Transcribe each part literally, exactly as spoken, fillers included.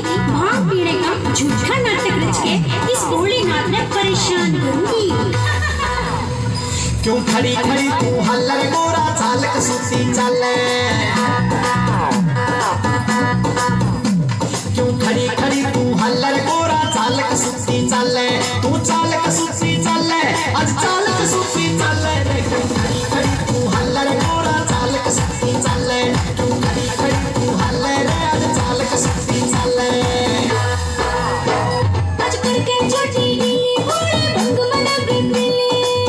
भांग पीने का झूठा नाटक रच के इस भोलेनाथ ने परेशान करूंगी। क्यों खड़ी खड़ी तू हल्लर गोरा चालक सूती चले, क्यों खड़ी खड़ी तू हल्लर गोरा चालक सूती चले, तू चालक सूती चले आज चालक सूती चले रे। क्यों खड़ी खड़ी तू हल्लर गोरा चालक सूती चले, क्यों खड़ी खड़ी तू हल्लर रे आज चालक सूती चले। आज करके छोटी ढीली भोले भंग मना बिल्ली,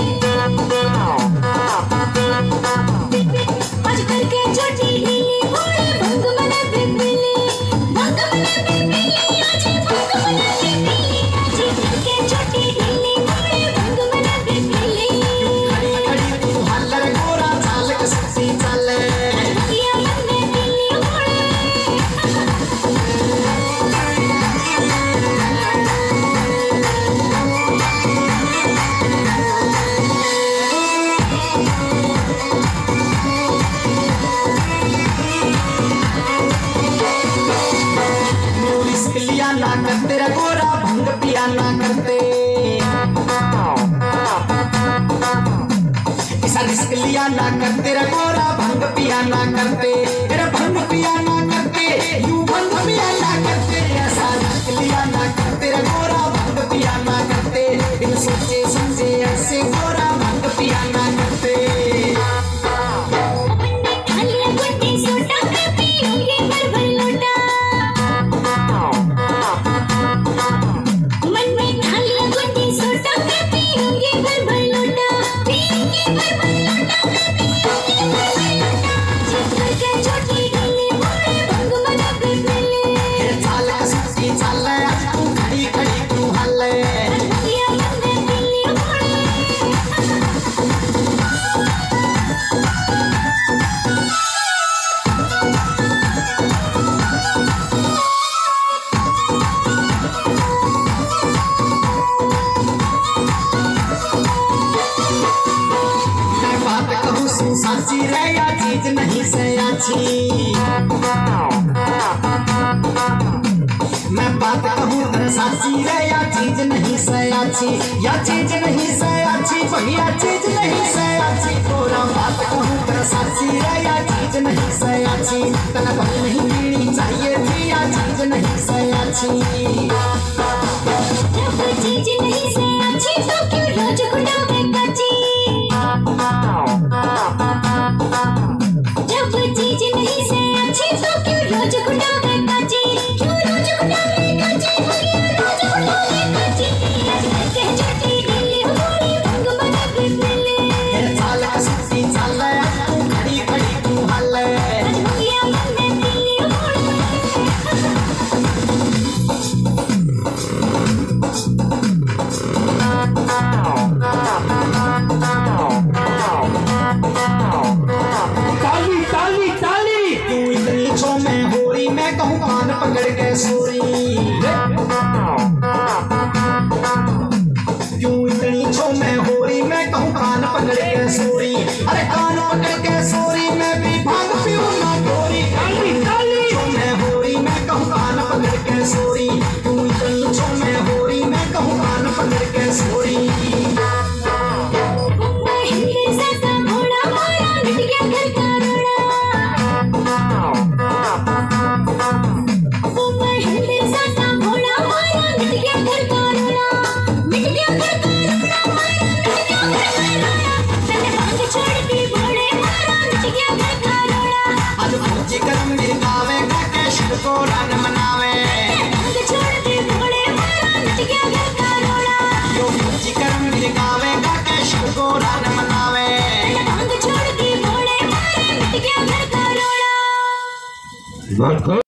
आज करके छोटी ढीली भोले भंग मना बिल्ली, भंग मना बिल्ली आज भंग मना बिल्ली, आज करके छोटी ढीली भोले भंग मना बिल्ली। खड़ी खड़ी तू हल्लर गोरा चालक सूती चले, किया मन में बिल्ली भोले। रिस्क लिया ना करते रे गोरा भंग पिया ना करते, ऐसा रिस्क लिया ना करते रे गोरा भंग पिया ना करते, तेरा भंग पिया ना करते यूं भंग पिया ना करते, ऐसा रिस्क लिया ना करते रे गोरा भंग पिया ना करते, बिन सोचे समझे ऐसे गोरा भंग पिया ना करते। साची रे या चीज नहीं से अच्छी, मैं बात कहूँ तर साची रे या चीज नहीं से अच्छी, या चीज नहीं से अच्छी भैया चीज नहीं से अच्छी, पूरा बात कहूँ तर साची रे या चीज नहीं से अच्छी, तन भर नहीं पीनी चाहिए थी या चीज नहीं से अच्छी। जब चीज नहीं से अच्छी तो क्यों रोज गुड़ावे कच्ची, जब चीज नहीं से अच्छी तो क्यों रोज गुड़ावे कच्ची, क्यों रोज गुड़ावे कच्ची भैया रोज गुड़ावे कच्ची। आज करके छोटी ढीली भोली भंग मना बिल्ली, चालक सूती चले तू खड़ी खड़ी तू हल्ले, आज भैया मन में बिल्ली भोली। ताली ताली ताली तू इतनी छो में होरी, मैं कहूँ कान पकड़ के सोरी, क्यों इतनी छो में होरी, मैं कहूँ कान पकड़ के सोरी, अरे कान पकड़ के सोरी मैं भी भाग पीऊँ ना गोरी। ताली ताली छो में होरी, मैं कहूँ कान पकड़ के सोरी, क्यों इतनी छो में होरी, मैं कहूँ कान पकड़ के सोरी। को रन मनावे, छोड़ के भोले मारा नच गया घर का रोड़ा, यो मुझी कर्म गावेगा कैश को रन मनावे, छोड़ के भोले मारा नच गया घर का रोड़ा।